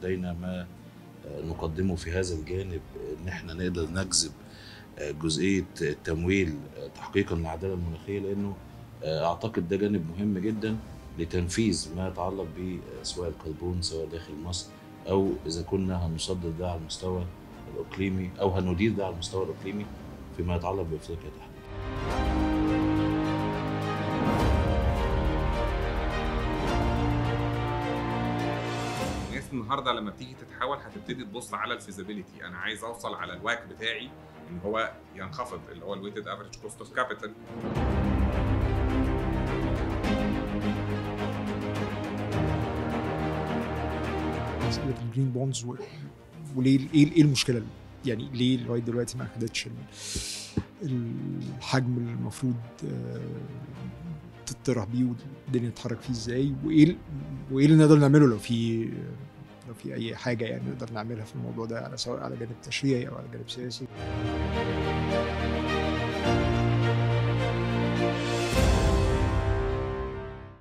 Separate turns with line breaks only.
لدينا ما نقدمه في هذا الجانب، ان احنا نقدر نجذب جزئيه التمويل تحقيقا للعداله المناخيه، لانه اعتقد ده جانب مهم جدا لتنفيذ ما يتعلق بسواء الكربون سواء داخل مصر، او اذا كنا هنصدر ده على المستوى الاقليمي او هندير ده على المستوى الاقليمي فيما يتعلق بافريقيا تحديدا.
الناس النهارده لما بتيجي تتحول هتبتدي تبص على الفيزابيليتي، انا عايز اوصل على الواك بتاعي ان هو ينخفض، اللي هو الويتد افريج كوست اوف كابيتال.
مساله الجرين بوندز وليه ايه المشكله؟ يعني ليه لغايه دلوقتي ما خدتش الحجم اللي المفروض تطرح بيه والدنيا تتحرك فيه ازاي، وايه اللي نقدر نعمله لو في اي حاجه يعني نقدر نعملها في الموضوع ده، سواء على جانب تشريعي او على جانب سياسي.